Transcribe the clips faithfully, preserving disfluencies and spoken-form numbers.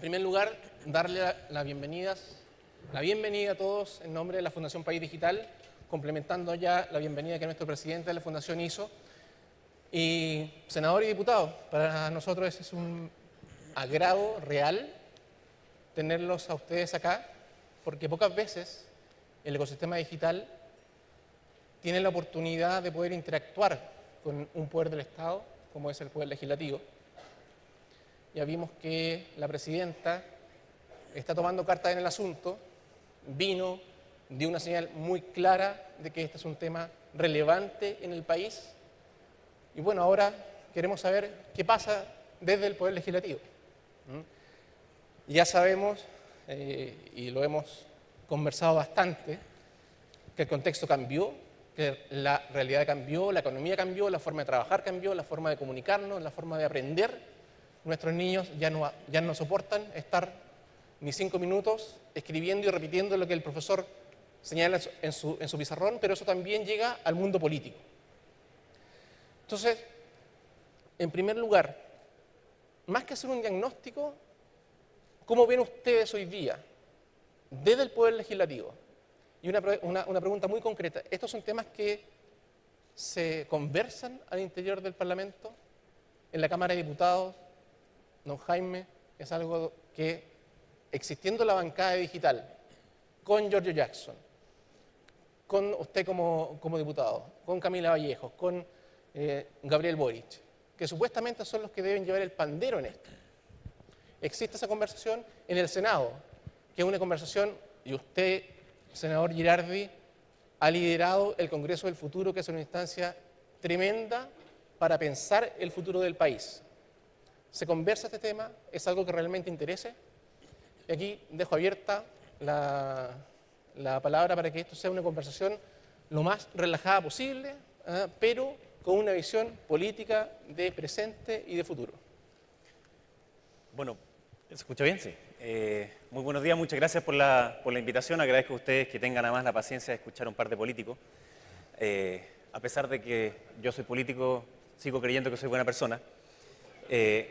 primer lugar, darle la, la, bienvenidas, la bienvenida a todos en nombre de la Fundación País Digital, complementando ya la bienvenida que nuestro presidente de la Fundación hizo. Y senador y diputado, para nosotros es un agrado real tenerlos a ustedes acá, porque pocas veces el ecosistema digital tiene la oportunidad de poder interactuar con un poder del Estado, como es el poder legislativo. Ya vimos que la presidenta está tomando cartas en el asunto, vino, dio una señal muy clara de que este es un tema relevante en el país. Y bueno, ahora queremos saber qué pasa desde el Poder Legislativo. ¿Mm? Ya sabemos, eh, y lo hemos conversado bastante, que el contexto cambió, que la realidad cambió, la economía cambió, la forma de trabajar cambió, la forma de comunicarnos, la forma de aprender. Nuestros niños ya no, ya no soportan estar ni cinco minutos escribiendo y repitiendo lo que el profesor señala en su, en su pizarrón, pero eso también llega al mundo político. Entonces, en primer lugar, más que hacer un diagnóstico, ¿cómo ven ustedes hoy día desde el Poder Legislativo? Y una, una, una pregunta muy concreta, ¿estos son temas que se conversan al interior del Parlamento? En la Cámara de Diputados, don Jaime, es algo que, existiendo la bancada digital, con Giorgio Jackson, con usted como, como diputado, con Camila Vallejos, con eh, Gabriel Boric, que supuestamente son los que deben llevar el pandero en esto. Existe esa conversación en el Senado, que es una conversación, y usted, senador Girardi, ha liderado el Congreso del Futuro, que es una instancia tremenda para pensar el futuro del país. ¿Se conversa este tema? ¿Es algo que realmente interese? Y aquí dejo abierta la, la palabra para que esto sea una conversación lo más relajada posible, ¿eh? pero con una visión política de presente y de futuro. Bueno, ¿se escucha bien? Sí. Eh, muy buenos días, muchas gracias por la, por la invitación. Agradezco a ustedes que tengan además la paciencia de escuchar a un par de políticos. Eh, a pesar de que yo soy político, sigo creyendo que soy buena persona. Eh,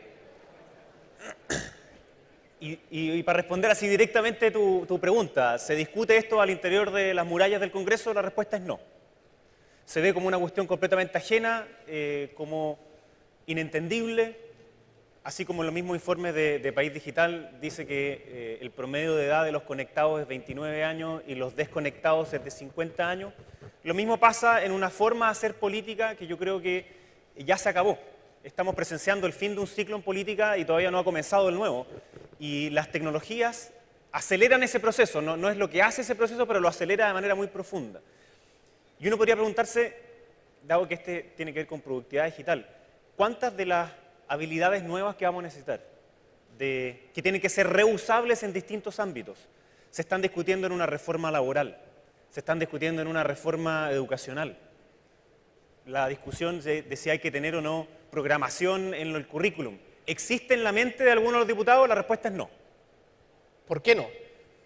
y, y, y para responder así directamente tu, tu pregunta, ¿se discute esto al interior de las murallas del Congreso? La respuesta es no. Se ve como una cuestión completamente ajena, eh, como inentendible, así como en los mismos informes de, de País Digital dice que eh, el promedio de edad de los conectados es veintinueve años y los desconectados es de cincuenta años. Lo mismo pasa en una forma de hacer política que yo creo que ya se acabó. Estamos presenciando el fin de un ciclo en política y todavía no ha comenzado el nuevo. Y las tecnologías aceleran ese proceso, no, no es lo que hace ese proceso, pero lo acelera de manera muy profunda. Y uno podría preguntarse, dado que este tiene que ver con productividad digital, ¿cuántas de las habilidades nuevas que vamos a necesitar, de, que tienen que ser reusables en distintos ámbitos, se están discutiendo en una reforma laboral, se están discutiendo en una reforma educacional? La discusión de, de si hay que tener o no programación en el currículum, ¿existe en la mente de algunos de los diputados? La respuesta es no. ¿Por qué no?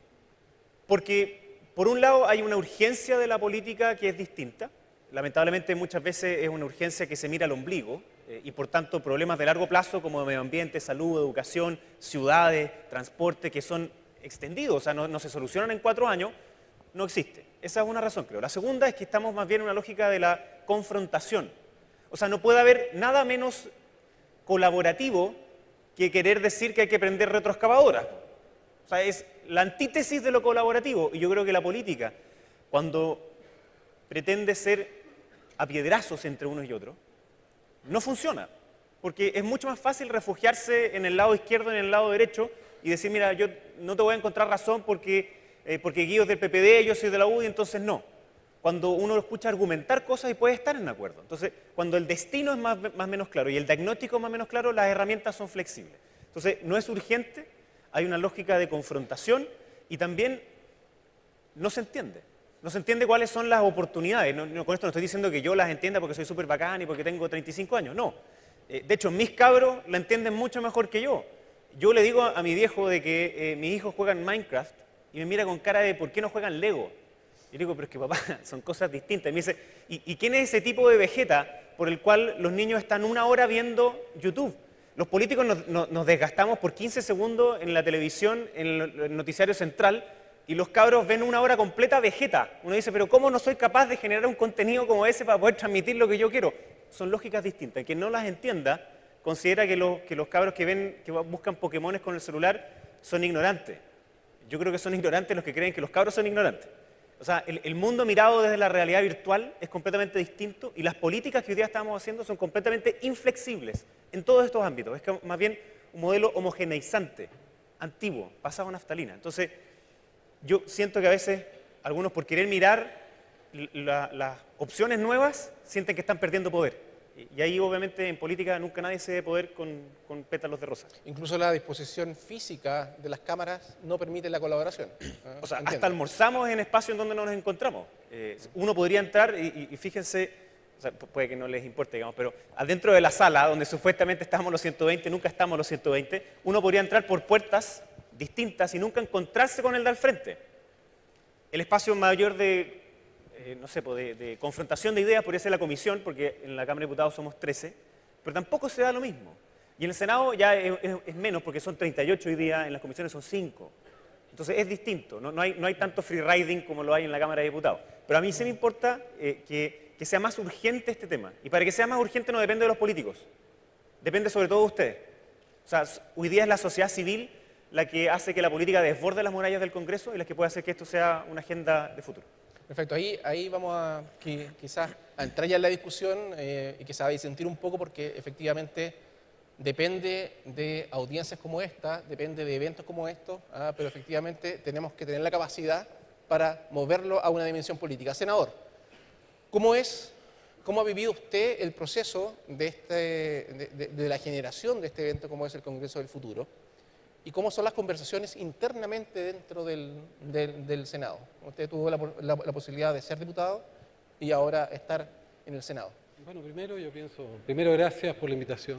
Porque, por un lado, hay una urgencia de la política que es distinta. Lamentablemente, muchas veces es una urgencia que se mira al ombligo eh, y, por tanto, problemas de largo plazo como medio ambiente, salud, educación, ciudades, transporte, que son extendidos, o sea, no, no se solucionan en cuatro años, no existe. Esa es una razón, creo. La segunda es que estamos más bien en una lógica de la confrontación. O sea, no puede haber nada menos colaborativo que querer decir que hay que prender retroexcavadoras. O sea, es la antítesis de lo colaborativo. Y yo creo que la política, cuando pretende ser a piedrazos entre unos y otros, no funciona. Porque es mucho más fácil refugiarse en el lado izquierdo y en el lado derecho y decir, mira, yo no te voy a encontrar razón porque, eh, porque Guido es del P P D, yo soy de la U D I, entonces no. Cuando uno escucha argumentar cosas y puede estar en acuerdo. Entonces, cuando el destino es más o menos claro y el diagnóstico es más o menos claro, las herramientas son flexibles. Entonces, no es urgente, hay una lógica de confrontación y también no se entiende. No se entiende cuáles son las oportunidades. No, no, con esto no estoy diciendo que yo las entienda porque soy súper bacán y porque tengo treinta y cinco años, no. Eh, de hecho, mis cabros la entienden mucho mejor que yo. Yo le digo a, a mi viejo de que eh, mis hijos juegan Minecraft y me mira con cara de ¿por qué no juegan Lego? Yo le digo, pero es que papá, son cosas distintas. Y me dice, ¿y, ¿y quién es ese tipo de Vegeta por el cual los niños están una hora viendo YouTube? Los políticos nos, nos, nos desgastamos por quince segundos en la televisión, en el noticiario central, y los cabros ven una hora completa vegeta. Uno dice, pero ¿cómo no soy capaz de generar un contenido como ese para poder transmitir lo que yo quiero? Son lógicas distintas. Quien no las entienda, considera que los, que los cabros que ven, que buscan Pokémones con el celular, son ignorantes. Yo creo que son ignorantes los que creen que los cabros son ignorantes. O sea, el, el mundo mirado desde la realidad virtual es completamente distinto y las políticas que hoy día estamos haciendo son completamente inflexibles en todos estos ámbitos. Es que más bien un modelo homogeneizante, antiguo, basado en naftalina. Entonces, yo siento que a veces algunos por querer mirar la, las opciones nuevas sienten que están perdiendo poder. Y ahí obviamente en política nunca nadie se debe poder con, con pétalos de rosa. Incluso la disposición física de las cámaras no permite la colaboración. ¿Ah? O sea, entiendo. Hasta almorzamos en espacios en donde no nos encontramos. Eh, uno podría entrar y, y fíjense, o sea, puede que no les importe, digamos, pero adentro de la sala donde supuestamente estamos los ciento veinte, nunca estamos los ciento veinte, uno podría entrar por puertas distintas y nunca encontrarse con el de al frente. El espacio mayor de... Eh, no sé, de, de confrontación de ideas podría ser la comisión, porque en la Cámara de Diputados somos trece, pero tampoco se da lo mismo. Y en el Senado ya es, es, es menos, porque son treinta y ocho hoy día, en las comisiones son cinco. Entonces es distinto, no, no, hay, no hay tanto free riding como lo hay en la Cámara de Diputados. Pero a mí sí me importa eh, que, que sea más urgente este tema. Y para que sea más urgente no depende de los políticos, depende sobre todo de ustedes. O sea, hoy día es la sociedad civil la que hace que la política desborde las murallas del Congreso y la que puede hacer que esto sea una agenda de futuro. Perfecto, ahí, ahí vamos a que, quizás a entrar ya en la discusión eh, y quizás a disentir un poco porque efectivamente depende de audiencias como esta, depende de eventos como estos, ah, pero efectivamente tenemos que tener la capacidad para moverlo a una dimensión política. Senador, ¿cómo es, cómo ha vivido usted el proceso de, este, de, de, de la generación de este evento como es el Congreso del Futuro? ¿Y cómo son las conversaciones internamente dentro del, del, del Senado? Usted tuvo la, la, la posibilidad de ser diputado y ahora estar en el Senado. Bueno, primero yo pienso, primero gracias por la invitación.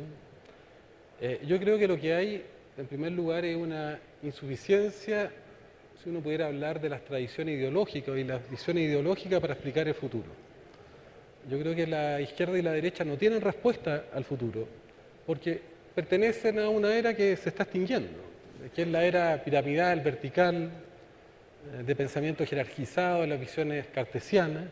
Eh, yo creo que lo que hay, en primer lugar, es una insuficiencia, si uno pudiera hablar de las tradiciones ideológicas y las visiones ideológicas para explicar el futuro. Yo creo que la izquierda y la derecha no tienen respuesta al futuro, porque pertenecen a una era que se está extinguiendo, que es la era piramidal, vertical, de pensamiento jerarquizado, de las visiones cartesianas,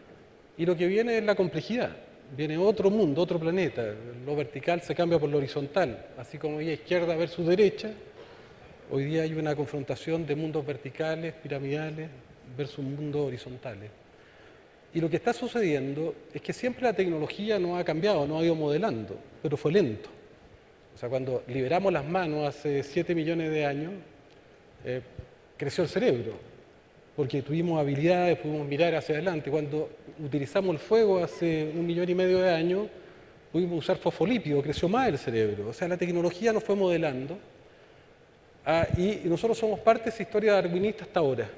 y lo que viene es la complejidad. Viene otro mundo, otro planeta. Lo vertical se cambia por lo horizontal, así como había izquierda versus derecha, hoy día hay una confrontación de mundos verticales, piramidales, versus mundos horizontales. Y lo que está sucediendo es que siempre la tecnología no ha cambiado, no ha ido modelando, pero fue lento. O sea, cuando liberamos las manos hace siete millones de años, eh, creció el cerebro, porque tuvimos habilidades, pudimos mirar hacia adelante. Cuando utilizamos el fuego hace un millón y medio de años, pudimos usar fosfolípidos, creció más el cerebro. O sea, la tecnología nos fue modelando ah, y nosotros somos parte de esa historia darwinista hasta ahora.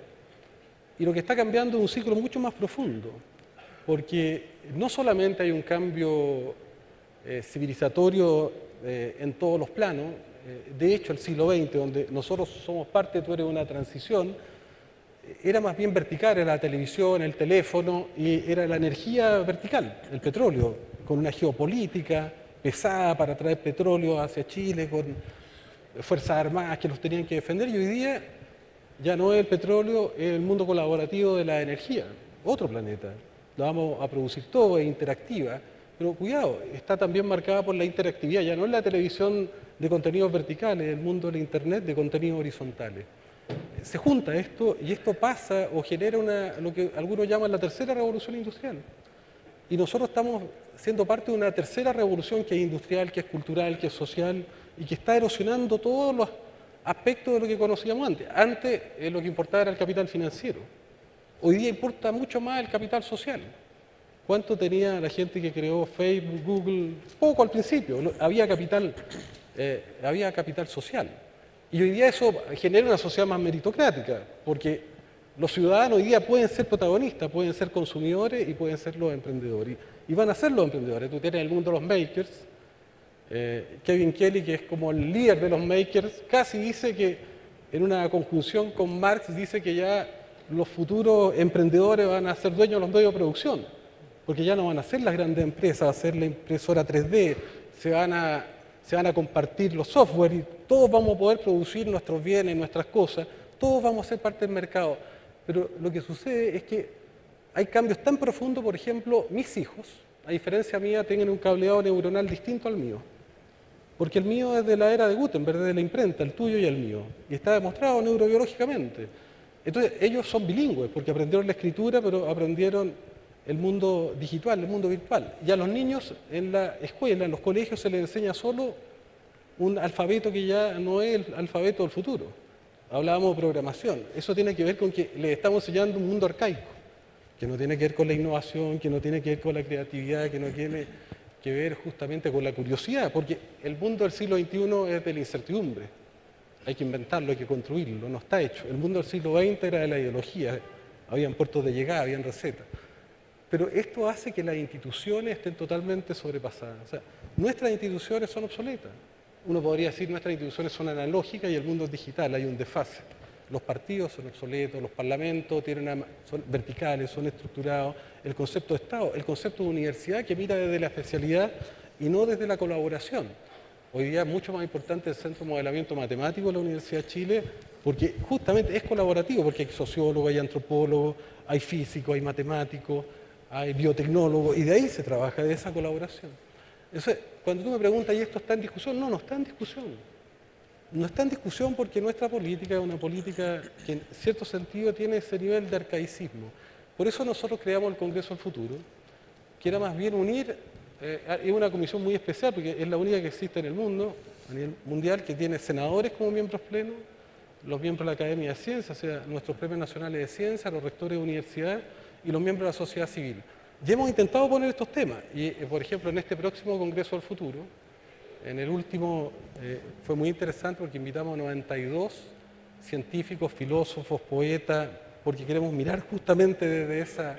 Y lo que está cambiando es un ciclo mucho más profundo, porque no solamente hay un cambio eh, civilizatorio Eh, en todos los planos, eh, de hecho el siglo veinte, donde nosotros somos parte, tú eres una transición, eh, era más bien vertical, era la televisión, el teléfono, y era la energía vertical, el petróleo, con una geopolítica pesada para traer petróleo hacia Chile, con fuerzas armadas que los tenían que defender, y hoy día ya no es el petróleo, es el mundo colaborativo de la energía, otro planeta, lo vamos a producir todo, es interactiva. Pero cuidado, está también marcada por la interactividad, ya no es la televisión de contenidos verticales, el mundo del Internet de contenidos horizontales. Se junta esto y esto pasa o genera una, lo que algunos llaman la tercera revolución industrial. Y nosotros estamos siendo parte de una tercera revolución que es industrial, que es cultural, que es social y que está erosionando todos los aspectos de lo que conocíamos antes. Antes eh, lo que importaba era el capital financiero. Hoy día importa mucho más el capital social. ¿Cuánto tenía la gente que creó Facebook, Google? Poco al principio, había capital, eh, había capital social. Y hoy día eso genera una sociedad más meritocrática, porque los ciudadanos hoy día pueden ser protagonistas, pueden ser consumidores y pueden ser los emprendedores. Y van a ser los emprendedores. Tú tienes el mundo de los makers, eh, Kevin Kelly, que es como el líder de los makers, casi dice que, en una conjunción con Marx, dice que ya los futuros emprendedores van a ser dueños de los medios de producción. Porque ya no van a ser las grandes empresas, a hacer la impresora tres D, se van a, se van a compartir los software y todos vamos a poder producir nuestros bienes, nuestras cosas, todos vamos a ser parte del mercado. Pero lo que sucede es que hay cambios tan profundos, por ejemplo, mis hijos, a diferencia mía, tienen un cableado neuronal distinto al mío. Porque el mío es de la era de Gutenberg, de la imprenta, el tuyo y el mío. Y está demostrado neurobiológicamente. Entonces, ellos son bilingües, porque aprendieron la escritura, pero aprendieron el mundo digital, el mundo virtual. Y a los niños en la escuela, en los colegios, se les enseña solo un alfabeto que ya no es el alfabeto del futuro. Hablábamos de programación. Eso tiene que ver con que les estamos enseñando un mundo arcaico, que no tiene que ver con la innovación, que no tiene que ver con la creatividad, que no tiene que ver justamente con la curiosidad, porque el mundo del siglo veintiuno es de la incertidumbre. Hay que inventarlo, hay que construirlo, no está hecho. El mundo del siglo veinte era de la ideología, habían puertos de llegada, habían recetas. Pero esto hace que las instituciones estén totalmente sobrepasadas. O sea, nuestras instituciones son obsoletas. Uno podría decir que nuestras instituciones son analógicas y el mundo es digital, hay un desfase. Los partidos son obsoletos, los parlamentos tienen una, son verticales, son estructurados. El concepto de Estado, el concepto de universidad que mira desde la especialidad y no desde la colaboración. Hoy día es mucho más importante el Centro de Modelamiento Matemático de la Universidad de Chile, porque justamente es colaborativo, porque hay sociólogos, hay antropólogos, hay físicos, hay matemáticos, hay biotecnólogos, y de ahí se trabaja, de esa colaboración. Entonces, cuando tú me preguntas, ¿y esto está en discusión? No, no está en discusión. No está en discusión porque nuestra política es una política que en cierto sentido tiene ese nivel de arcaicismo. Por eso nosotros creamos el Congreso del Futuro, que era más bien unir, eh, es una comisión muy especial porque es la única que existe en el mundo, a nivel mundial, que tiene senadores como miembros plenos, los miembros de la Academia de Ciencias, o sea, nuestros premios nacionales de ciencia, los rectores de universidad y los miembros de la sociedad civil. Ya hemos intentado poner estos temas y, eh, por ejemplo, en este próximo Congreso del Futuro, en el último eh, fue muy interesante porque invitamos a noventa y dos científicos, filósofos, poetas, porque queremos mirar justamente desde esa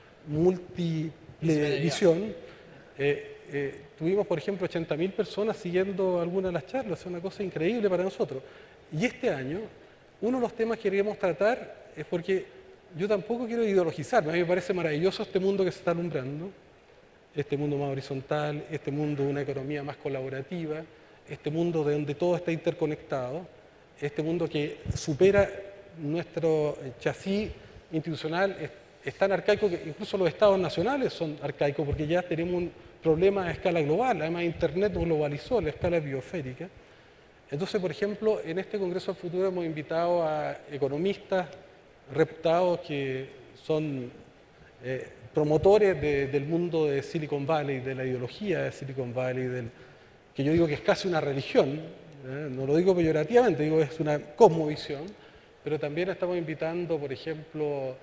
múltiple visión. Eh, eh, tuvimos, por ejemplo, ochenta mil personas siguiendo algunas de las charlas, es una cosa increíble para nosotros. Y este año, uno de los temas que queríamos tratar es porque yo tampoco quiero ideologizarme, a mí me parece maravilloso este mundo que se está alumbrando, este mundo más horizontal, este mundo de una economía más colaborativa, este mundo de donde todo está interconectado, este mundo que supera nuestro chasis institucional, es, es tan arcaico que incluso los estados nacionales son arcaicos porque ya tenemos un problema a escala global, además Internet nos globalizó, la escala biosférica. Entonces, por ejemplo, en este Congreso del Futuro hemos invitado a economistas reputados que son eh, promotores de, del mundo de Silicon Valley, de la ideología de Silicon Valley, del, que yo digo que es casi una religión, ¿eh? No lo digo peyorativamente, digo es una cosmovisión, pero también estamos invitando, por ejemplo,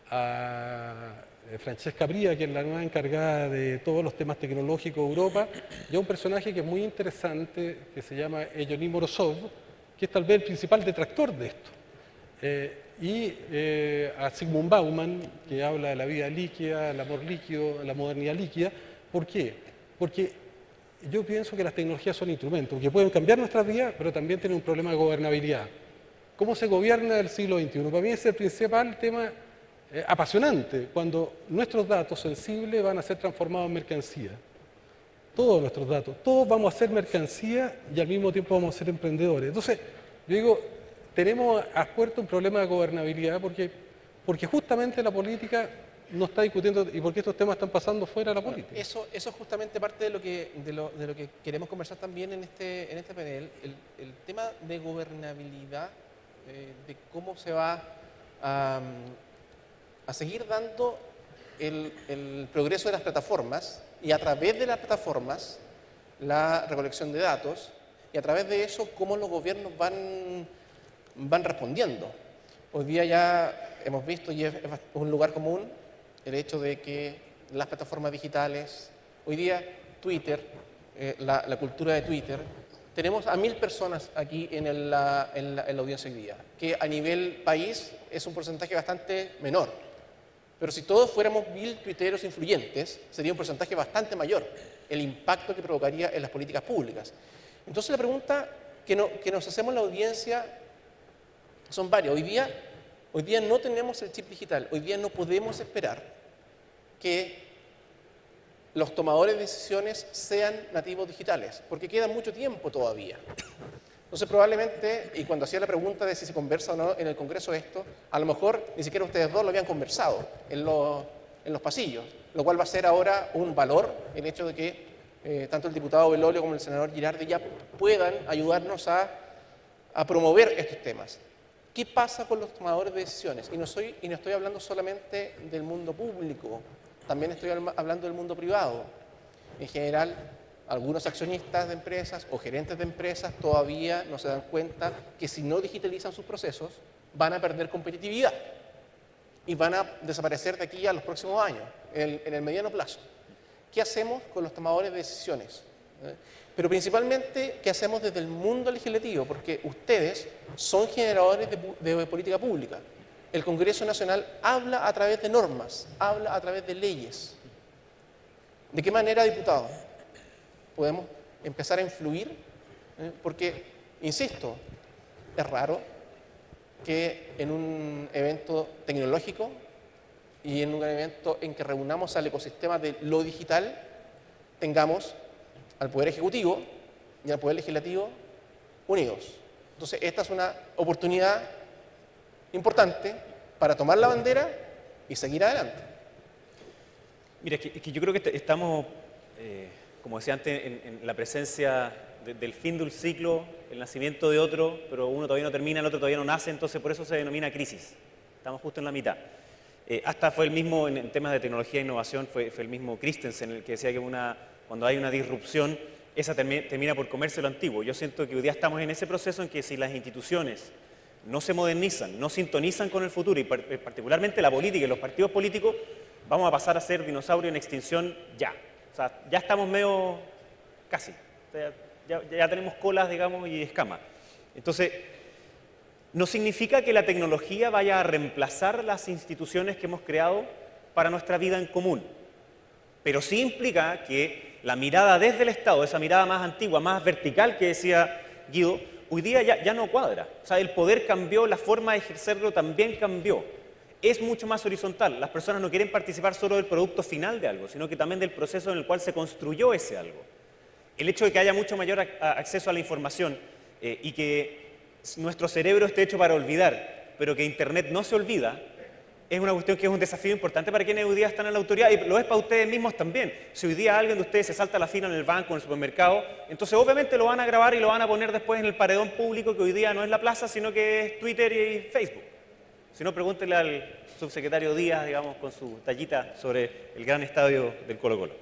a Francesca Bria, que es la nueva encargada de todos los temas tecnológicos de Europa, y a un personaje que es muy interesante, que se llama Eugenie Morozov, que es tal vez el principal detractor de esto. Eh, y eh, a Zygmunt Bauman, que habla de la vida líquida, el amor líquido, la modernidad líquida. ¿Por qué? Porque yo pienso que las tecnologías son instrumentos, que pueden cambiar nuestras vidas, pero también tienen un problema de gobernabilidad. ¿Cómo se gobierna el siglo veintiuno? Para mí es el principal tema eh, apasionante, cuando nuestros datos sensibles van a ser transformados en mercancía. Todos nuestros datos, todos vamos a ser mercancía y al mismo tiempo vamos a ser emprendedores. Entonces, yo digo, tenemos a puerto un problema de gobernabilidad porque, porque justamente la política no está discutiendo y porque estos temas están pasando fuera de la política. Eso, eso es justamente parte de lo que, de lo, de lo que queremos conversar también en este, en este panel, el, el tema de gobernabilidad, eh, de cómo se va a, a seguir dando el, el progreso de las plataformas y a través de las plataformas la recolección de datos y a través de eso cómo los gobiernos van van respondiendo. Hoy día ya hemos visto, y es un lugar común, el hecho de que las plataformas digitales, hoy día Twitter, eh, la, la cultura de Twitter, tenemos a mil personas aquí en, el, la, en, la, en la audiencia hoy día, que a nivel país es un porcentaje bastante menor. Pero si todos fuéramos mil tuiteros influyentes, sería un porcentaje bastante mayor el impacto que provocaría en las políticas públicas. Entonces la pregunta que, no, que nos hacemos la audiencia son varios. Hoy día, hoy día no tenemos el chip digital. Hoy día no podemos esperar que los tomadores de decisiones sean nativos digitales, porque queda mucho tiempo todavía. Entonces probablemente, y cuando hacía la pregunta de si se conversa o no en el Congreso esto, a lo mejor ni siquiera ustedes dos lo habían conversado en los, en los pasillos, lo cual va a ser ahora un valor el hecho de que eh, tanto el diputado Belolio como el senador Girardi ya puedan ayudarnos a, a promover estos temas. ¿Qué pasa con los tomadores de decisiones? Y no, soy, y no estoy hablando solamente del mundo público, también estoy hablando del mundo privado. En general, algunos accionistas de empresas o gerentes de empresas todavía no se dan cuenta que si no digitalizan sus procesos, van a perder competitividad y van a desaparecer de aquí a los próximos años, en el, en el mediano plazo. ¿Qué hacemos con los tomadores de decisiones? ¿Eh? Pero principalmente, ¿qué hacemos desde el mundo legislativo? Porque ustedes son generadores de, de política pública. El Congreso Nacional habla a través de normas, habla a través de leyes. ¿De qué manera, diputado, podemos empezar a influir? ¿Eh? Porque, insisto, es raro que en un evento tecnológico y en un evento en que reunamos al ecosistema de lo digital, tengamos al Poder Ejecutivo y al Poder Legislativo unidos. Entonces, esta es una oportunidad importante para tomar la bandera y seguir adelante. Mira, es que, es que yo creo que estamos, eh, como decía antes, en, en la presencia de, del fin de un ciclo, el nacimiento de otro, pero uno todavía no termina, el otro todavía no nace, entonces por eso se denomina crisis. Estamos justo en la mitad. Eh, hasta fue el mismo, en, en temas de tecnología e innovación, fue, fue el mismo Christensen el que decía que una, cuando hay una disrupción, esa termina, termina por comerse lo antiguo. Yo siento que hoy día estamos en ese proceso en que si las instituciones no se modernizan, no sintonizan con el futuro, y particularmente la política y los partidos políticos, vamos a pasar a ser dinosaurios en extinción ya. O sea, ya estamos medio, casi, o sea, ya, ya tenemos colas, digamos, y escamas. Entonces, no significa que la tecnología vaya a reemplazar las instituciones que hemos creado para nuestra vida en común, pero sí implica que la mirada desde el Estado, esa mirada más antigua, más vertical que decía Guido, hoy día ya, ya no cuadra. O sea, el poder cambió, la forma de ejercerlo también cambió. Es mucho más horizontal. Las personas no quieren participar solo del producto final de algo, sino que también del proceso en el cual se construyó ese algo. El hecho de que haya mucho mayor acceso a la información eh, y que nuestro cerebro esté hecho para olvidar, pero que Internet no se olvida, es una cuestión que es un desafío importante para quienes hoy día están en la autoridad, y lo es para ustedes mismos también. Si hoy día alguien de ustedes se salta la fila en el banco, en el supermercado, entonces obviamente lo van a grabar y lo van a poner después en el paredón público, que hoy día no es la plaza, sino que es Twitter y Facebook. Si no, pregúntenle al subsecretario Díaz, digamos, con su tallita sobre el gran estadio del Colo-Colo.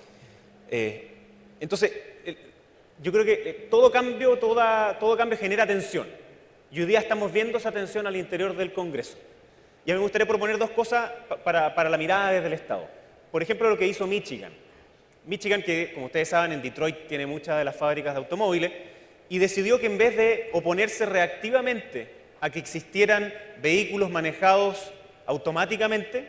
Eh, entonces, eh, yo creo que eh, todo cambio, toda, todo cambio genera tensión. Y hoy día estamos viendo esa tensión al interior del Congreso. Y a mí me gustaría proponer dos cosas para, para la mirada desde el Estado. Por ejemplo, lo que hizo Michigan. Michigan, que como ustedes saben, en Detroit tiene muchas de las fábricas de automóviles, y decidió que en vez de oponerse reactivamente a que existieran vehículos manejados automáticamente,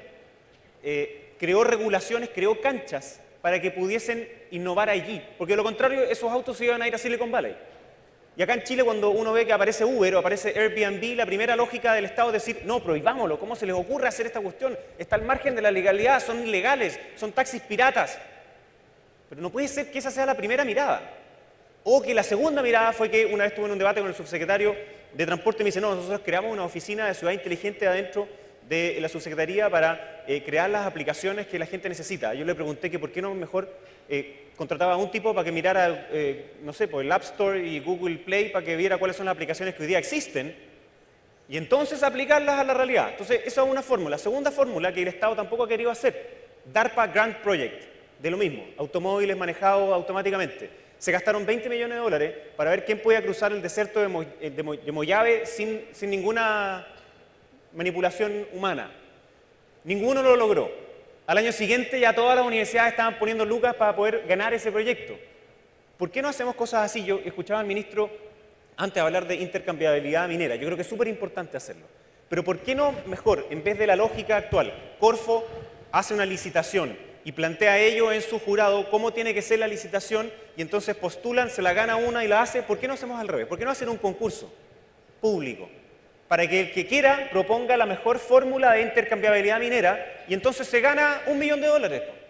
eh, creó regulaciones, creó canchas para que pudiesen innovar allí. Porque de lo contrario, esos autos se iban a ir a Silicon Valley. Y acá en Chile, cuando uno ve que aparece Uber o aparece Airbnb, la primera lógica del Estado es decir, no, prohibámoslo, ¿cómo se les ocurre hacer esta cuestión? Está al margen de la legalidad, son ilegales, son taxis piratas. Pero no puede ser que esa sea la primera mirada. O que la segunda mirada fue que una vez tuve un debate con el subsecretario de Transporte y me dice, no, nosotros creamos una oficina de ciudad inteligente adentro de la subsecretaría para eh, crear las aplicaciones que la gente necesita. Yo le pregunté que por qué no mejor eh, contrataba a un tipo para que mirara, eh, no sé, por el App Store y Google Play para que viera cuáles son las aplicaciones que hoy día existen y entonces aplicarlas a la realidad. Entonces, esa es una fórmula. Segunda fórmula que el Estado tampoco ha querido hacer, DARPA Grant Project, de lo mismo, automóviles manejados automáticamente. Se gastaron veinte millones de dólares para ver quién podía cruzar el desierto de, Mo, de, Mo, de Mojave sin, sin ninguna manipulación humana. Ninguno lo logró. Al año siguiente ya todas las universidades estaban poniendo lucas para poder ganar ese proyecto. ¿Por qué no hacemos cosas así? Yo escuchaba al ministro antes hablar de intercambiabilidad minera. Yo creo que es súper importante hacerlo. Pero ¿por qué no mejor, en vez de la lógica actual, Corfo hace una licitación y plantea ello en su jurado cómo tiene que ser la licitación y entonces postulan, se la gana una y la hace? ¿Por qué no hacemos al revés? ¿Por qué no hacer un concurso público para que el que quiera proponga la mejor fórmula de intercambiabilidad minera y entonces se gana un millón de dólares?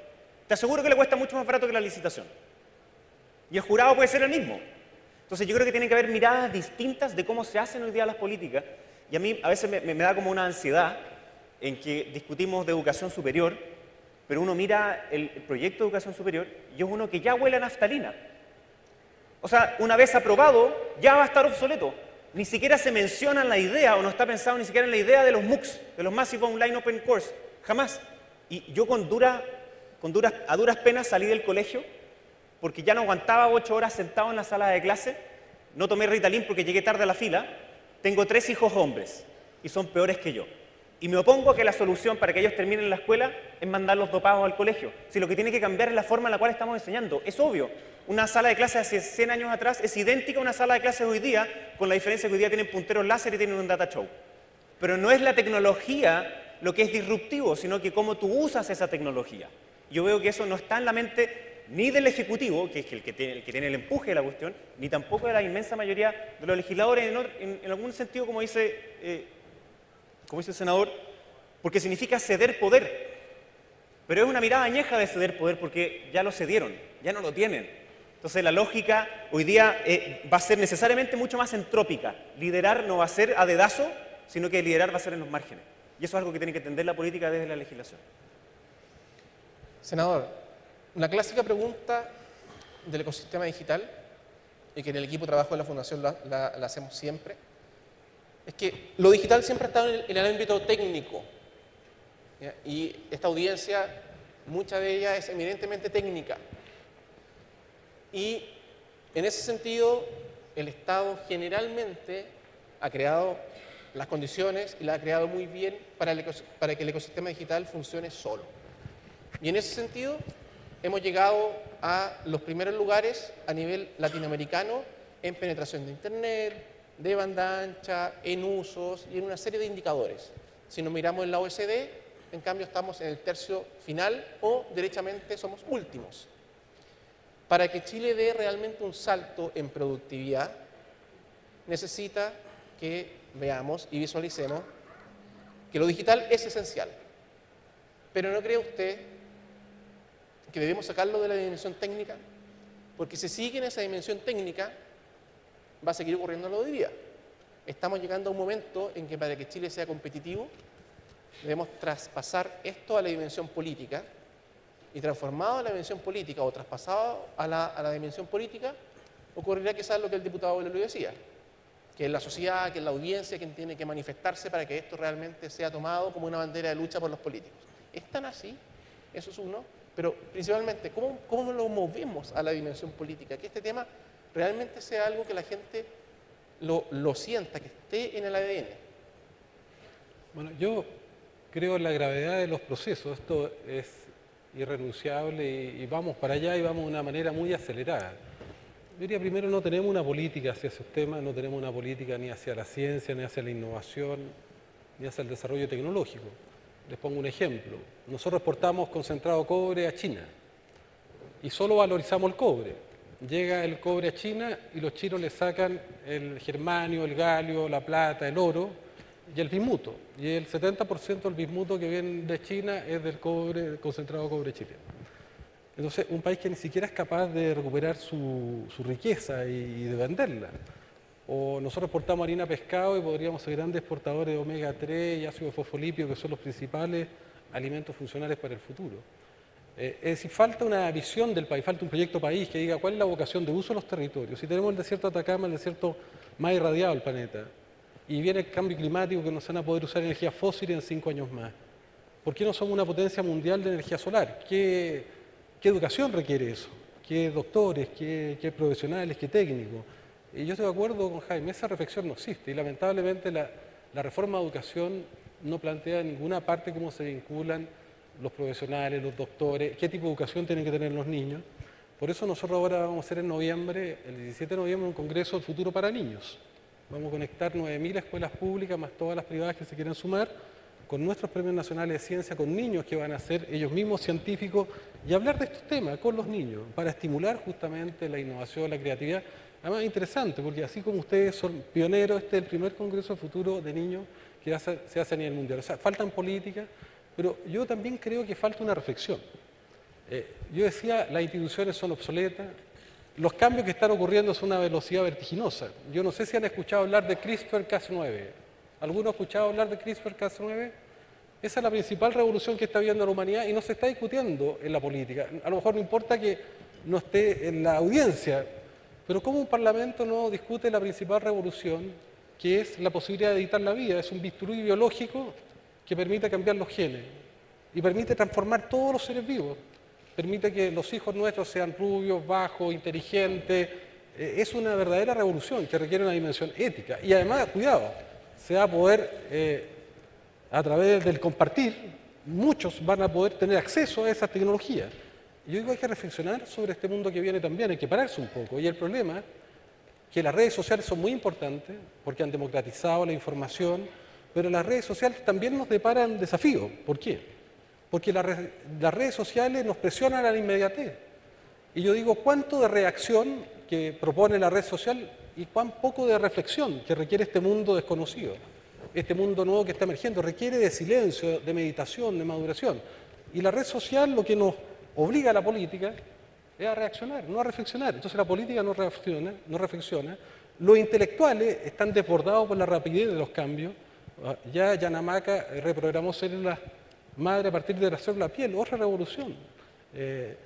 te aseguro que le cuesta mucho más barato que la licitación. Y el jurado puede ser el mismo. Entonces yo creo que tiene que haber miradas distintas de cómo se hacen hoy día las políticas. Y a mí a veces me, me da como una ansiedad en que discutimos de educación superior, pero uno mira el proyecto de educación superior y es uno que ya huele a naftalina. O sea, una vez aprobado, ya va a estar obsoleto. Ni siquiera se menciona la idea, o no está pensado ni siquiera en la idea de los MOOCs, de los Massive Online Open Course. Jamás. Y yo con, dura, con duras, a duras penas salí del colegio porque ya no aguantaba ocho horas sentado en la sala de clase, no tomé Ritalin porque llegué tarde a la fila, tengo tres hijos hombres y son peores que yo. Y me opongo a que la solución para que ellos terminen la escuela es mandarlos dopados al colegio. Si lo que tiene que cambiar es la forma en la cual estamos enseñando. Es obvio, una sala de clases hace cien años atrás es idéntica a una sala de clases hoy día, con la diferencia que hoy día tienen punteros láser y tienen un data show. Pero no es la tecnología lo que es disruptivo, sino que cómo tú usas esa tecnología. Yo veo que eso no está en la mente ni del Ejecutivo, que es el que tiene el, que tiene el empuje de la cuestión, ni tampoco de la inmensa mayoría de los legisladores, en, en, en algún sentido, como dice, eh, como dice el senador, porque significa ceder poder. Pero es una mirada añeja de ceder poder porque ya lo cedieron, ya no lo tienen. Entonces la lógica hoy día eh, va a ser necesariamente mucho más entrópica. Liderar no va a ser a dedazo, sino que liderar va a ser en los márgenes. Y eso es algo que tiene que entender la política desde la legislación. Senador, una clásica pregunta del ecosistema digital, y que en el equipo de trabajo de la Fundación la, la, la hacemos siempre, es que lo digital siempre ha estado en el, en el ámbito técnico. ¿Ya? Y esta audiencia, mucha de ella es eminentemente técnica. Y en ese sentido, el Estado generalmente ha creado las condiciones y la ha creado muy bien para, el para que el ecosistema digital funcione solo. Y en ese sentido, hemos llegado a los primeros lugares a nivel latinoamericano en penetración de Internet, de banda ancha, en usos y en una serie de indicadores. Si nos miramos en la O E C D, en cambio estamos en el tercio final o derechamente somos últimos. Para que Chile dé realmente un salto en productividad, necesita que veamos y visualicemos que lo digital es esencial. Pero ¿no cree usted que debemos sacarlo de la dimensión técnica? Porque si sigue en esa dimensión técnica, va a seguir ocurriendo lo de hoy día. Estamos llegando a un momento en que para que Chile sea competitivo, debemos traspasar esto a la dimensión política, y transformado a la dimensión política o traspasado a la, a la dimensión política, ocurrirá quizás lo que el diputado Bolero decía, que es la sociedad, que es la audiencia quien tiene que manifestarse para que esto realmente sea tomado como una bandera de lucha por los políticos. ¿Es tan así? Eso es uno. Pero principalmente, ¿cómo, cómo lo movemos a la dimensión política? Que este tema realmente sea algo que la gente lo, lo sienta, que esté en el A D N. Bueno, yo creo en la gravedad de los procesos. Esto es irrenunciable y, y vamos para allá y vamos de una manera muy acelerada. Yo diría, primero, no tenemos una política hacia esos temas, no tenemos una política ni hacia la ciencia, ni hacia la innovación, ni hacia el desarrollo tecnológico. Les pongo un ejemplo. Nosotros exportamos concentrado cobre a China y solo valorizamos el cobre. Llega el cobre a China y los chinos le sacan el germanio, el galio, la plata, el oro y el bismuto. Y el setenta por ciento del bismuto que viene de China es del cobre, del concentrado cobre chileno. Entonces, un país que ni siquiera es capaz de recuperar su, su riqueza y, y de venderla. O nosotros exportamos harina pescado y podríamos ser grandes exportadores de omega tres y ácido fosfolípido, que son los principales alimentos funcionales para el futuro. Eh, es decir, falta una visión del país, falta un proyecto país que diga cuál es la vocación de uso de los territorios. Si tenemos el desierto de Atacama, el desierto más irradiado del planeta, y viene el cambio climático que nos van a poder usar energía fósil en cinco años más, ¿por qué no somos una potencia mundial de energía solar? ¿Qué, qué educación requiere eso? ¿Qué doctores, qué, qué profesionales, qué técnicos? Y yo estoy de acuerdo con Jaime, esa reflexión no existe y lamentablemente la, la reforma de educación no plantea en ninguna parte cómo se vinculan los profesionales, los doctores, qué tipo de educación tienen que tener los niños. Por eso nosotros ahora vamos a hacer en noviembre, el diecisiete de noviembre, un congreso del futuro para niños. Vamos a conectar nueve mil escuelas públicas más todas las privadas que se quieran sumar con nuestros premios nacionales de ciencia, con niños que van a ser ellos mismos científicos y hablar de estos temas con los niños para estimular justamente la innovación, la creatividad. Además es interesante porque así como ustedes son pioneros, este es el primer congreso de futuro de niños que se hace a nivel mundial. O sea, faltan políticas, pero yo también creo que falta una reflexión. Eh, yo decía, las instituciones son obsoletas, los cambios que están ocurriendo son a una velocidad vertiginosa. Yo no sé si han escuchado hablar de CRISPR Cas nueve. ¿Alguno ha escuchado hablar de CRISPR Cas nueve? Esa es la principal revolución que está viendo la humanidad y no se está discutiendo en la política. A lo mejor no importa que no esté en la audiencia, pero ¿cómo un parlamento no discute la principal revolución, que es la posibilidad de editar la vida? Es un bisturí biológico que permite cambiar los genes y permite transformar todos los seres vivos. Permite que los hijos nuestros sean rubios, bajos, inteligentes. Eh, es una verdadera revolución que requiere una dimensión ética. Y además, cuidado, se va a poder, eh, a través del compartir, muchos van a poder tener acceso a esa tecnología. Y yo digo, hay que reflexionar sobre este mundo que viene también, hay que pararse un poco. Y el problema es que las redes sociales son muy importantes porque han democratizado la información, pero las redes sociales también nos deparan desafíos. ¿Por qué? Porque la red, las redes sociales nos presionan a la inmediatez. Y yo digo, ¿cuánto de reacción que propone la red social y cuán poco de reflexión que requiere este mundo desconocido? Este mundo nuevo que está emergiendo requiere de silencio, de meditación, de maduración. Y la red social lo que nos obliga a la política es a reaccionar, no a reflexionar. Entonces la política no reflexiona, no reflexiona. Los intelectuales están desbordados por la rapidez de los cambios. Ya Yanamaka reprogramó células madre a partir de la célula piel, otra revolución. Eh,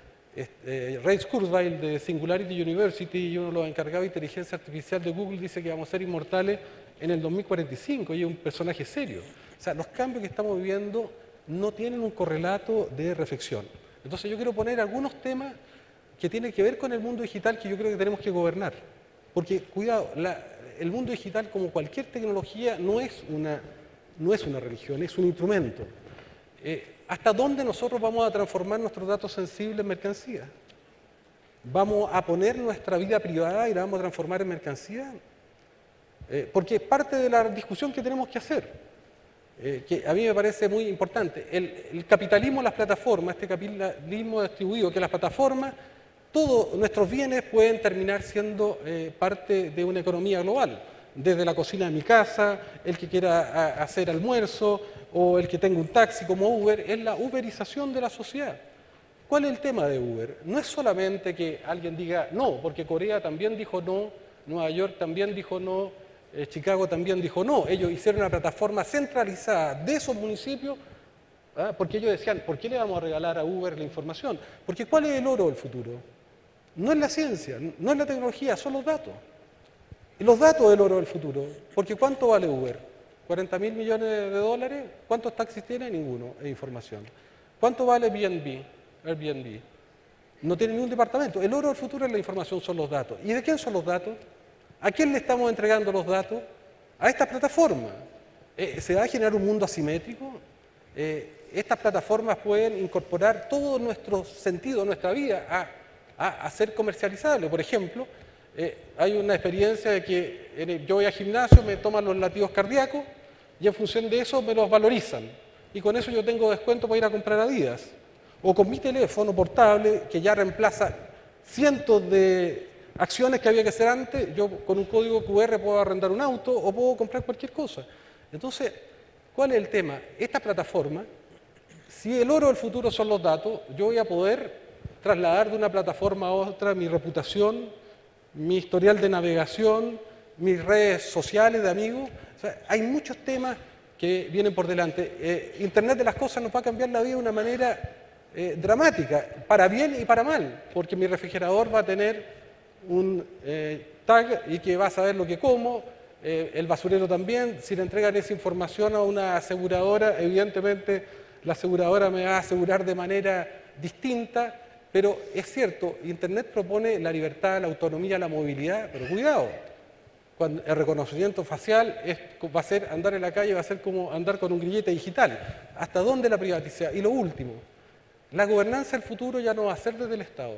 eh, Ray Kurzweil de Singularity University y uno de los encargados de inteligencia artificial de Google dice que vamos a ser inmortales en el dos mil cuarenta y cinco y es un personaje serio. O sea, los cambios que estamos viviendo no tienen un correlato de reflexión. Entonces yo quiero poner algunos temas que tienen que ver con el mundo digital que yo creo que tenemos que gobernar. Porque, cuidado, la, el mundo digital, como cualquier tecnología, no es una, no es una religión, es un instrumento. Eh, ¿Hasta dónde nosotros vamos a transformar nuestros datos sensibles en mercancía? ¿Vamos a poner nuestra vida privada y la vamos a transformar en mercancía? Eh, porque es parte de la discusión que tenemos que hacer, eh, que a mí me parece muy importante. El, el capitalismo, las plataformas, este capitalismo distribuido, que las plataformas, todos nuestros bienes pueden terminar siendo eh, parte de una economía global. Desde la cocina de mi casa, el que quiera a, hacer almuerzo, o el que tenga un taxi como Uber, es la uberización de la sociedad. ¿Cuál es el tema de Uber? No es solamente que alguien diga no, porque Corea también dijo no, Nueva York también dijo no, eh, Chicago también dijo no. Ellos hicieron una plataforma centralizada de esos municipios, ¿ah? Porque ellos decían, ¿por qué le vamos a regalar a Uber la información? Porque ¿cuál es el oro del futuro? No es la ciencia, no es la tecnología, son los datos. Y los datos del oro del futuro, porque ¿cuánto vale Uber? ¿cuarenta mil millones de dólares? ¿Cuántos taxis tiene? Ninguno, es información. ¿Cuánto vale Airbnb? Airbnb. No tiene ni un departamento. El oro del futuro es la información, son los datos. ¿Y de quién son los datos? ¿A quién le estamos entregando los datos? A estas plataformas. Eh, ¿Se va a generar un mundo asimétrico? Eh, estas plataformas pueden incorporar todo nuestro sentido, nuestra vida, a, a, a ser comercializable. Por ejemplo, eh, hay una experiencia de que eh, yo voy al gimnasio, me toman los latidos cardíacos y en función de eso me los valorizan. Y con eso yo tengo descuento para ir a comprar Adidas. O con mi teléfono portable, que ya reemplaza cientos de acciones que había que hacer antes, yo con un código cu erre puedo arrendar un auto o puedo comprar cualquier cosa. Entonces, ¿cuál es el tema? Esta plataforma, si el oro del futuro son los datos, yo voy a poder trasladar de una plataforma a otra mi reputación, mi historial de navegación, mis redes sociales de amigos. O sea, hay muchos temas que vienen por delante. Eh, Internet de las cosas nos va a cambiar la vida de una manera eh, dramática, para bien y para mal, porque mi refrigerador va a tener un eh, tag y que va a saber lo que como, eh, el basurero también. Si le entregan esa información a una aseguradora, evidentemente la aseguradora me va a asegurar de manera distinta, pero es cierto, Internet propone la libertad, la autonomía, la movilidad, pero cuidado. Cuando el reconocimiento facial es, va a ser andar en la calle, va a ser como andar con un grillete digital. ¿Hasta dónde la privaticidad? Y lo último, la gobernanza del futuro ya no va a ser desde el Estado.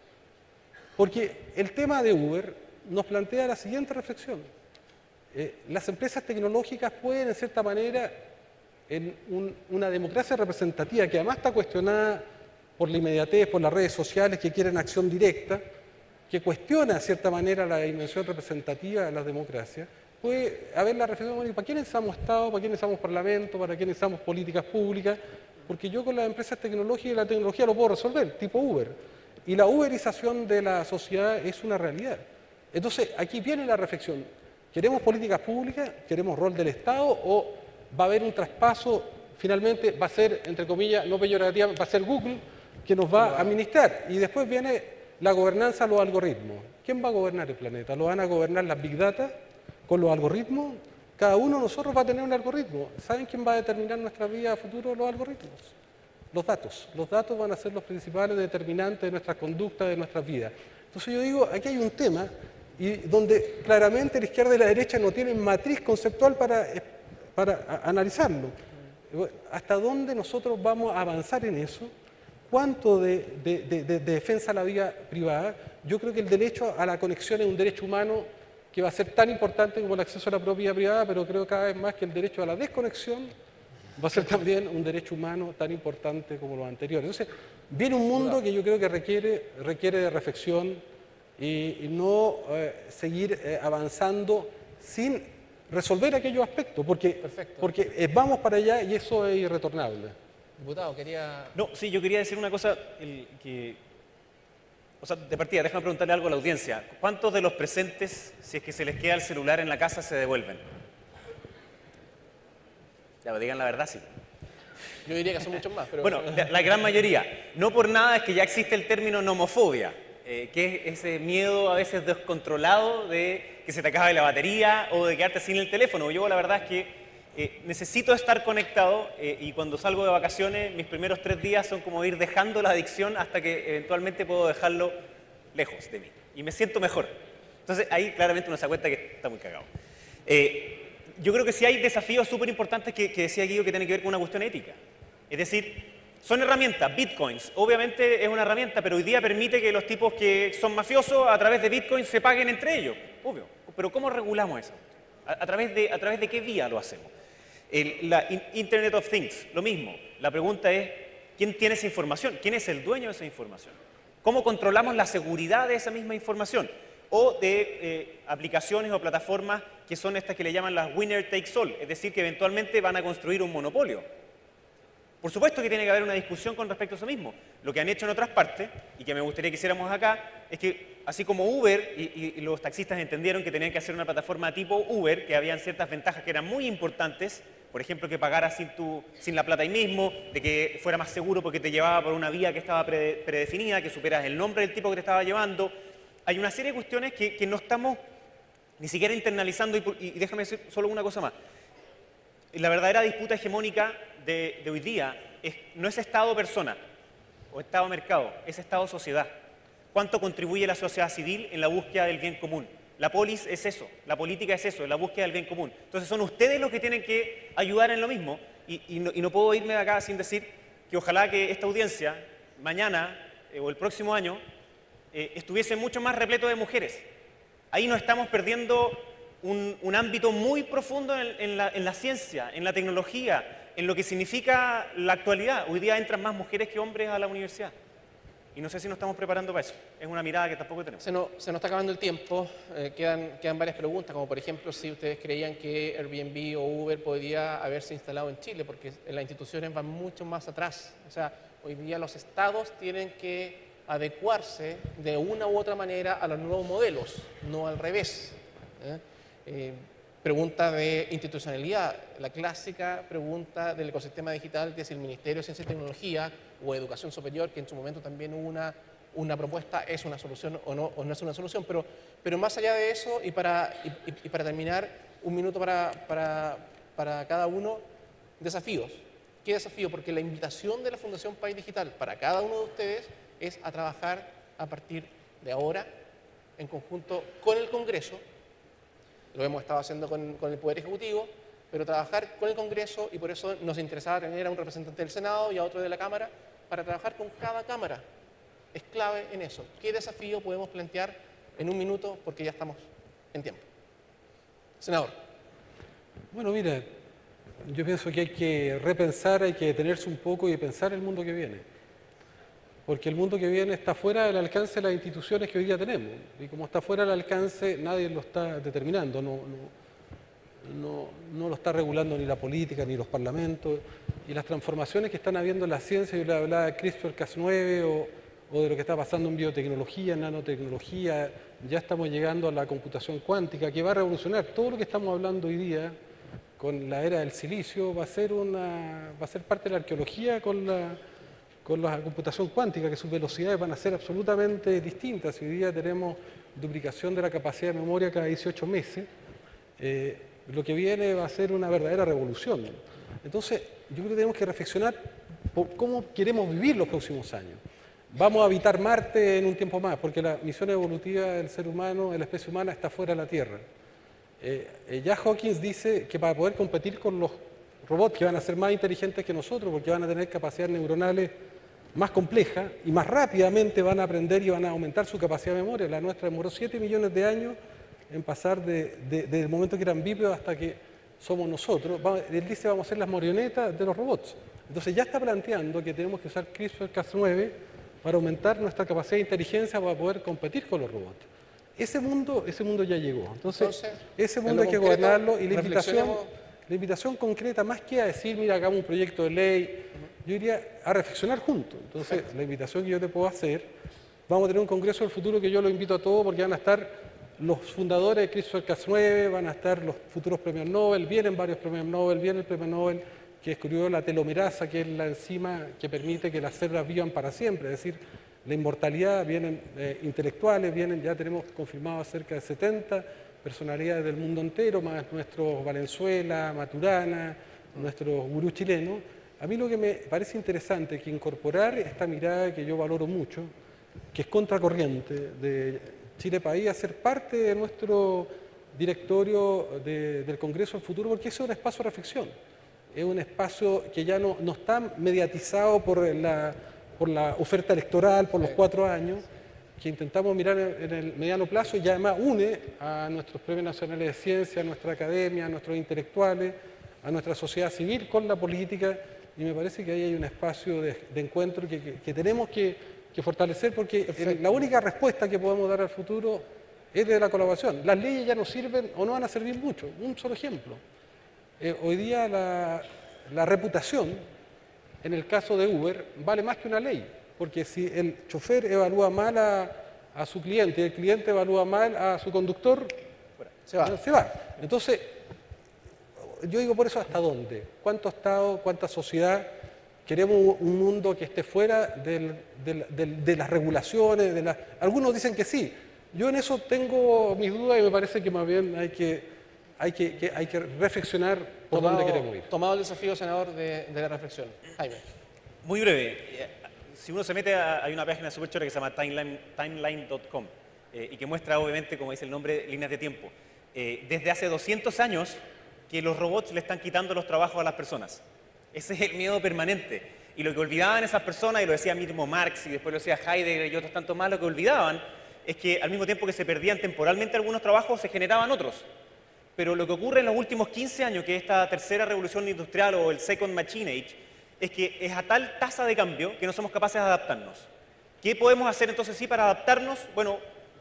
Porque el tema de Uber nos plantea la siguiente reflexión. Eh, las empresas tecnológicas pueden, en cierta manera, en un, una democracia representativa, que además está cuestionada por la inmediatez, por las redes sociales que quieren acción directa, que cuestiona, de cierta manera, la dimensión representativa de las democracias, puede haber la reflexión, ¿para qué necesitamos Estado? ¿Para qué necesitamos Parlamento? ¿Para qué necesitamos políticas públicas? porque yo con las empresas tecnológicas y la tecnología lo puedo resolver, tipo Uber. Y la uberización de la sociedad es una realidad. Entonces, aquí viene la reflexión. ¿Queremos políticas públicas? ¿Queremos rol del Estado? ¿O va a haber un traspaso? Finalmente va a ser, entre comillas, no peyorativa, va a ser Google que nos va a administrar. Y después viene la gobernanza, los algoritmos. ¿Quién va a gobernar el planeta? ¿Lo van a gobernar las Big Data con los algoritmos? Cada uno de nosotros va a tener un algoritmo. ¿Saben quién va a determinar nuestra vida a futuro? Los algoritmos. Los datos. Los datos van a ser los principales determinantes de nuestras conductas, de nuestras vidas. Entonces yo digo, aquí hay un tema y donde claramente la izquierda y la derecha no tienen matriz conceptual para, para analizarlo. ¿Hasta dónde nosotros vamos a avanzar en eso? ¿Cuánto de, de, de, de defensa a la vida privada? Yo creo que el derecho a la conexión es un derecho humano que va a ser tan importante como el acceso a la propiedad privada, pero creo cada vez más que el derecho a la desconexión va a ser también un derecho humano tan importante como los anteriores. Entonces, viene un mundo que yo creo que requiere, requiere de reflexión y, y no eh, seguir eh, avanzando sin resolver aquellos aspectos, porque, porque eh, vamos para allá y eso es irretornable. Diputado, quería... No, sí, yo quería decir una cosa el, que... O sea, de partida, déjame preguntarle algo a la audiencia. ¿Cuántos de los presentes, si es que se les queda el celular en la casa, se devuelven? Ya, me digan la verdad, sí. Yo diría que son muchos más, pero... Bueno, la, la gran mayoría. No por nada es que ya existe el término nomofobia, eh, que es ese miedo a veces descontrolado de que se te acabe la batería o de quedarte sin el teléfono. Yo la verdad es que eh, necesito estar conectado eh, y cuando salgo de vacaciones, mis primeros tres días son como ir dejando la adicción hasta que eventualmente puedo dejarlo lejos de mí. Y me siento mejor. Entonces ahí claramente uno se da cuenta que está muy cagado. Eh, Yo creo que sí hay desafíos súper importantes que, que decía Guido que tienen que ver con una cuestión ética. Es decir, son herramientas, bitcoins, obviamente es una herramienta, pero hoy día permite que los tipos que son mafiosos a través de bitcoins se paguen entre ellos, obvio. Pero ¿cómo regulamos eso? ¿A, a, través, de, a través de qué vía lo hacemos? El, la Internet of Things, lo mismo. La pregunta es, ¿quién tiene esa información? ¿Quién es el dueño de esa información? ¿Cómo controlamos la seguridad de esa misma información? O de eh, aplicaciones o plataformas que son estas que le llaman las winner takes all, es decir, que eventualmente van a construir un monopolio. Por supuesto que tiene que haber una discusión con respecto a eso mismo. Lo que han hecho en otras partes, y que me gustaría que hiciéramos acá, es que así como Uber y, y, y los taxistas entendieron que tenían que hacer una plataforma tipo Uber, que habían ciertas ventajas que eran muy importantes, por ejemplo, que pagaras sin, tu, sin la plata ahí mismo, de que fuera más seguro porque te llevaba por una vía que estaba pre, predefinida, que superas el nombre del tipo que te estaba llevando. Hay una serie de cuestiones que, que no estamos ni siquiera internalizando, y, y déjame decir solo una cosa más. La verdadera disputa hegemónica de, de hoy día es, no es Estado-persona o Estado-mercado, es Estado-sociedad. ¿Cuánto contribuye la sociedad civil en la búsqueda del bien común? La polis es eso, la política es eso, la búsqueda del bien común. Entonces son ustedes los que tienen que ayudar en lo mismo y, y, no, y no puedo irme de acá sin decir que ojalá que esta audiencia mañana eh, o el próximo año eh, estuviese mucho más repleto de mujeres. Ahí nos estamos perdiendo un, un ámbito muy profundo en, en, la, en la ciencia, en la tecnología, en lo que significa la actualidad. Hoy día entran más mujeres que hombres a la universidad. Y no sé si nos estamos preparando para eso. Es una mirada que tampoco tenemos. Se nos, se nos está acabando el tiempo. Eh, quedan, quedan varias preguntas, como por ejemplo si ustedes creían que Airbnb o Uber podría haberse instalado en Chile, porque las instituciones van mucho más atrás. O sea, hoy día los estados tienen que adecuarse de una u otra manera a los nuevos modelos, no al revés. ¿eh? Eh, pregunta de institucionalidad, la clásica pregunta del ecosistema digital, que es el Ministerio de Ciencia y Tecnología o Educación Superior, que en su momento también hubo una, una propuesta, ¿es una solución o no, o no es una solución? Pero, pero más allá de eso, y para, y, y para terminar, un minuto para, para, para cada uno, desafíos. ¿Qué desafío? Porque la invitación de la Fundación País Digital para cada uno de ustedes es a trabajar a partir de ahora en conjunto con el Congreso. Lo hemos estado haciendo con, con el Poder Ejecutivo, pero trabajar con el Congreso, y por eso nos interesaba tener a un representante del Senado y a otro de la Cámara, para trabajar con cada Cámara. Es clave en eso. ¿Qué desafío podemos plantear en un minuto? Porque ya estamos en tiempo. Senador. Bueno, mira, yo pienso que hay que repensar, hay que detenerse un poco y pensar el mundo que viene. Porque el mundo que viene está fuera del alcance de las instituciones que hoy día tenemos. Y como está fuera del alcance, nadie lo está determinando. No, no, no, no lo está regulando ni la política ni los parlamentos, y las transformaciones que están habiendo en la ciencia, yo le hablaba de CRISPR Cas nueve o, o de lo que está pasando en biotecnología, en nanotecnología, ya estamos llegando a la computación cuántica, que va a revolucionar todo lo que estamos hablando hoy día con la era del silicio, va a ser, una, va a ser parte de la arqueología con la, con la computación cuántica, que sus velocidades van a ser absolutamente distintas. Hoy día tenemos duplicación de la capacidad de memoria cada dieciocho meses, eh, lo que viene va a ser una verdadera revolución. Entonces, yo creo que tenemos que reflexionar por cómo queremos vivir los próximos años. Vamos a habitar Marte en un tiempo más, porque la misión evolutiva del ser humano, de la especie humana, está fuera de la Tierra. Eh, eh, ya Hawkins dice que para poder competir con los robots que van a ser más inteligentes que nosotros, porque van a tener capacidades neuronales más complejas y más rápidamente van a aprender y van a aumentar su capacidad de memoria. La nuestra demoró siete millones de años en pasar de, de, del momento que eran bípedos hasta que somos nosotros. Él dice vamos a ser las marionetas de los robots. Entonces ya está planteando que tenemos que usar CRISPR Cas nueve para aumentar nuestra capacidad de inteligencia para poder competir con los robots. Ese mundo, ese mundo ya llegó. Entonces, Entonces ese mundo hay que concreto, gobernarlo y la invitación, la invitación concreta, más que a decir, mira, hagamos un proyecto de ley, uh-huh. yo iría a reflexionar juntos. Entonces, Perfecto. La invitación que yo te puedo hacer, vamos a tener un congreso del futuro que yo lo invito a todos porque van a estar los fundadores de CRISPR Cas nueve, van a estar los futuros premios Nobel, vienen varios premios Nobel, viene el premio Nobel que descubrió la telomerasa, que es la enzima que permite que las células vivan para siempre, es decir, la inmortalidad, vienen eh, intelectuales, vienen, ya tenemos confirmado cerca de setenta personalidades del mundo entero, más nuestros Valenzuela, Maturana, nuestros gurús chilenos. A mí lo que me parece interesante es que incorporar esta mirada que yo valoro mucho, que es contracorriente de Chile País, a ser parte de nuestro directorio de, del Congreso del Futuro, porque ese es un espacio de reflexión. Es un espacio que ya no, no está mediatizado por la... por la oferta electoral, por los cuatro años, que intentamos mirar en el mediano plazo y además une a nuestros premios nacionales de ciencia, a nuestra academia, a nuestros intelectuales, a nuestra sociedad civil con la política, y me parece que ahí hay un espacio de, de encuentro que, que, que tenemos que, que fortalecer, porque el, la única respuesta que podemos dar al futuro es de la colaboración. Las leyes ya no sirven o no van a servir mucho. Un solo ejemplo. Eh, hoy día la, la reputación, en el caso de Uber, vale más que una ley, porque si el chofer evalúa mal a, a su cliente y el cliente evalúa mal a su conductor, se va. se va. Entonces, yo digo por eso, ¿hasta dónde? ¿Cuánto Estado, cuánta sociedad? Queremos un mundo que esté fuera del, del, del, de las regulaciones, de la... algunos dicen que sí. Yo en eso tengo mis dudas y me parece que más bien hay que, hay que, que, hay que reflexionar por tomado, dónde queremos ir. Tomado el desafío, senador, de, de la reflexión. Jaime. Muy breve. Si uno se mete, a, hay una página súper chora que se llama timeline punto com eh, y que muestra, obviamente, como dice el nombre, líneas de tiempo. Eh, desde hace doscientos años que los robots le están quitando los trabajos a las personas. Ese es el miedo permanente. Y lo que olvidaban esas personas, y lo decía mismo Marx, y después lo decía Heidegger y otros tantos más, lo que olvidaban es que al mismo tiempo que se perdían temporalmente algunos trabajos, se generaban otros. Pero lo que ocurre en los últimos quince años, que es esta tercera revolución industrial o el Second Machine Age, es que es a tal tasa de cambio que no somos capaces de adaptarnos. ¿Qué podemos hacer entonces sí para adaptarnos? Bueno,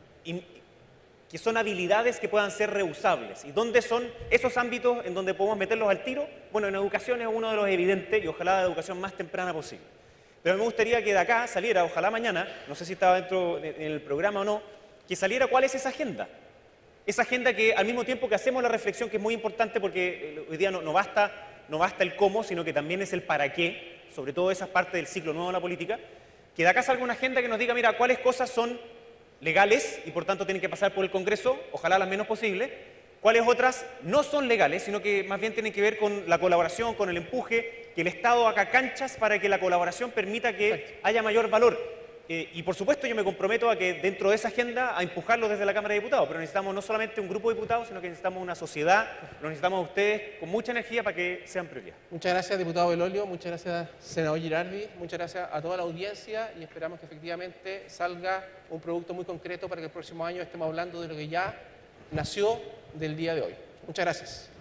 que son habilidades que puedan ser reusables. ¿Y dónde son esos ámbitos en donde podemos meterlos al tiro? Bueno, en educación es uno de los evidentes y ojalá la educación más temprana posible. Pero me gustaría que de acá saliera, ojalá mañana, no sé si estaba dentro en el programa o no, que saliera cuál es esa agenda. Esa agenda que al mismo tiempo que hacemos la reflexión, que es muy importante porque hoy día no, no, basta, no basta el cómo, sino que también es el para qué, sobre todo esa parte del ciclo nuevo de la política, que de acá salga una agenda que nos diga, mira, cuáles cosas son legales y por tanto tienen que pasar por el Congreso, ojalá las menos posibles, cuáles otras no son legales, sino que más bien tienen que ver con la colaboración, con el empuje, que el Estado haga canchas para que la colaboración permita que Perfecto. haya mayor valor. Eh, y por supuesto yo me comprometo a que dentro de esa agenda a empujarlo desde la Cámara de Diputados, pero necesitamos no solamente un grupo de diputados, sino que necesitamos una sociedad, lo necesitamos a ustedes con mucha energía para que sean prioridad. Muchas gracias, diputado Belolio, muchas gracias, senador Girardi, muchas gracias a toda la audiencia y esperamos que efectivamente salga un producto muy concreto para que el próximo año estemos hablando de lo que ya nació del día de hoy. Muchas gracias.